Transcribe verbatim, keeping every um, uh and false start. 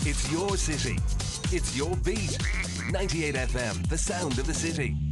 It's your city. It's your beat. ninety-eight F M, the sound of the city.